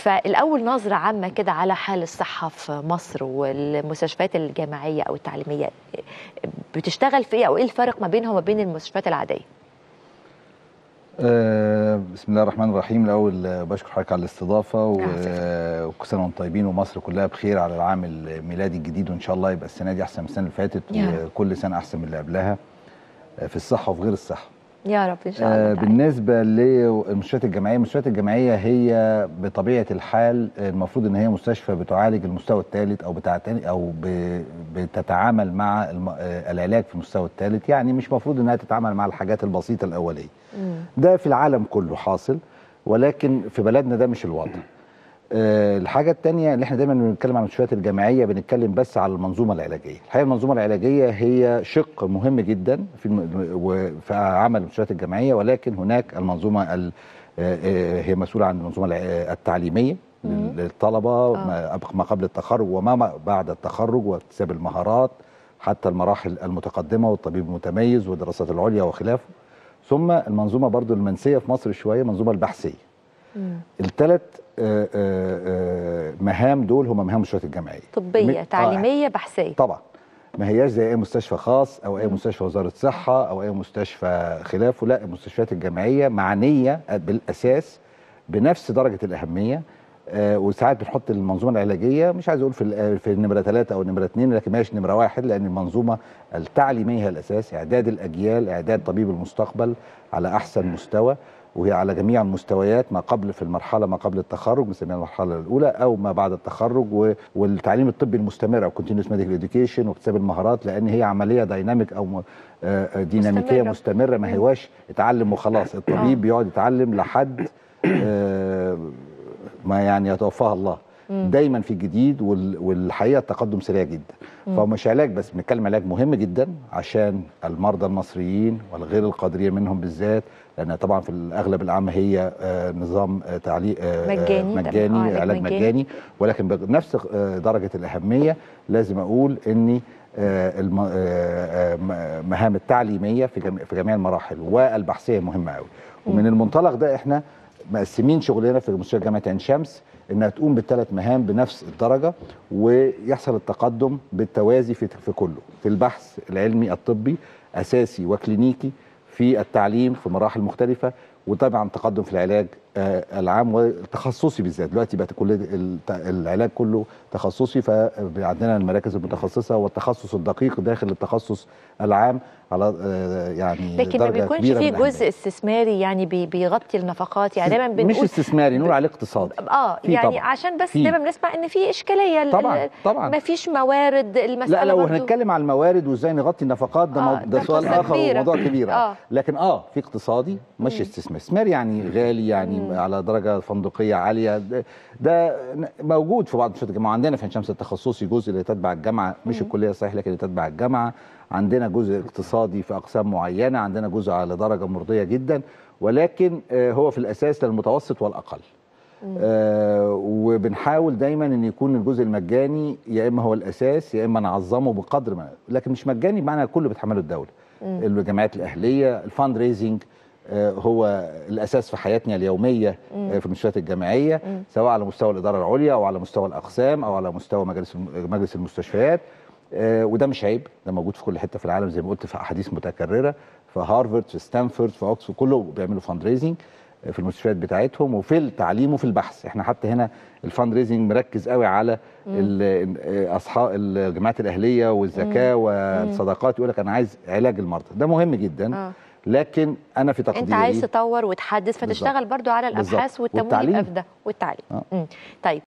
فالاول نظره عامه كده على حال الصحه في مصر والمستشفيات الجامعيه او التعليميه، بتشتغل في ايه او ايه الفرق ما بينها وما بين المستشفيات العاديه؟ بسم الله الرحمن الرحيم. الاول بشكر حضرتك على الاستضافه، وكل سنه وانتم طيبين ومصر كلها بخير على العام الميلادي الجديد، وان شاء الله يبقى السنه دي احسن من السنه اللي فاتت وكل سنه احسن من اللي قبلها في الصحه وفي غير الصحه يا رب ان شاء الله. بالنسبه للمستشفيات الجامعيه، المستشفيات الجامعيه هي بطبيعه الحال المفروض ان هي مستشفى بتعالج المستوى الثالث او بتتعامل مع العلاج في المستوى الثالث، يعني مش مفروض انها تتعامل مع الحاجات البسيطه الاوليه. ده في العالم كله حاصل، ولكن في بلدنا ده مش الوضع. الحاجه الثانيه اللي احنا دايما بنتكلم عن المستشفيات الجامعيه بنتكلم بس على المنظومه العلاجيه. الحقيقه المنظومه العلاجيه هي شق مهم جدا في عمل المستشفيات الجامعيه، ولكن هناك المنظومه هي مسؤوله عن المنظومه التعليميه للطلبه ما قبل التخرج وما بعد التخرج واكتساب المهارات حتى المراحل المتقدمه والطبيب المتميز والدراسات العليا وخلافه. ثم المنظومه برضو المنسيه في مصر شويه، المنظومه البحثيه. الثلاث مهام دول هم مهام المستشفيات الجامعيه، طبيه تعليميه بحثيه. طبعا ما هياش زي اي مستشفى خاص او اي مستشفى وزاره صحه او اي مستشفى خلافه، لا، المستشفيات الجامعيه معنيه بالاساس بنفس درجه الاهميه. وساعات بنحط المنظومه العلاجيه، مش عايز اقول في النمره 3 او النمره 2، لكن ما هيش نمره 1، لان المنظومه التعليميه هي الاساس، اعداد الاجيال، اعداد طبيب المستقبل على احسن مستوى، وهي على جميع المستويات ما قبل في المرحله ما قبل التخرج بنسميها المرحله الاولى، او ما بعد التخرج، والتعليم الطبي المستمر او كونتينوس ميديكال اديوكيشن واكتساب المهارات، لان هي عمليه دايناميك او ديناميكيه مستمره، ما هواش اتعلم وخلاص. الطبيب بيقعد يتعلم لحد ما يعني يتوفاها الله. دايما في جديد، والحقيقه التقدم سريع جدا. فمش علاج بس، بنتكلم علاج مهم جدا عشان المرضى المصريين والغير القادرين منهم بالذات، لان طبعا في الاغلب العام هي نظام تعليق مجاني، علاج مجاني، ولكن بنفس درجه الاهميه. لازم اقول ان مهام التعليميه في جميع المراحل والبحثيه مهمه قوي. ومن المنطلق ده احنا مقسمين شغلنا في مستشفى جامعه عين شمس انها تقوم بالثلاث مهام بنفس الدرجه، ويحصل التقدم بالتوازي في كله، في البحث العلمي الطبي اساسي وكلينيكي، في التعليم في مراحل مختلفه، وطبعا تقدم في العلاج العام والتخصصي بالذات. دلوقتي بقت كل العلاج كله تخصصي، فعندنا المراكز المتخصصه والتخصص الدقيق داخل التخصص العام على يعني لكن ما بيكونش فيه جزء استثماري يعني بيغطي النفقات، يعني دايما بنقول مش استثماري، نقول عليه اقتصادي. يعني طبعا. عشان بس دايما بنسمع ان في اشكاليه طبعا ما فيش موارد. المساله لا، لو هنتكلم على الموارد وازاي نغطي النفقات ده سؤال اخر وموضوع كبير. لكن في اقتصادي مش استثماري، يعني غالي، يعني على درجه فندقيه عاليه. ده موجود في بعض المستشفيات الجامعيه. عندنا في عين شمس التخصصي جزء اللي تتبع الجامعه، مش الكليه صحيح لكن اللي تتبع الجامعه. عندنا جزء اقتصادي في اقسام معينه، عندنا جزء على درجه مرضيه جدا، ولكن هو في الاساس للمتوسط والاقل. وبنحاول دايما ان يكون الجزء المجاني يا اما هو الاساس يا اما نعظمه بقدر ما، لكن مش مجاني بمعنى كله بتحمله الدوله. الجامعات الاهليه، الفاند ريزنج هو الاساس في حياتنا اليوميه في المستشفيات الجامعيه، سواء على مستوى الاداره العليا او على مستوى الاقسام او على مستوى مجلس المستشفيات. وده مش عيب، ده موجود في كل حته في العالم زي ما قلت، في احاديث متكرره في هارفارد، في ستانفورد، في اوكسفورد، كله بيعملوا فاند ريزنج في المستشفيات بتاعتهم وفي التعليم وفي البحث. احنا حتى هنا الفاند ريزنج مركز قوي على اصحاب الجامعات الاهليه والزكاه والصداقات، يقول لك انا عايز علاج المرضى، ده مهم جدا. لكن انا في تقديري انت عايز تطور وتحدث، فتشتغل برضو على الابحاث والتمويل والتعليم. طيب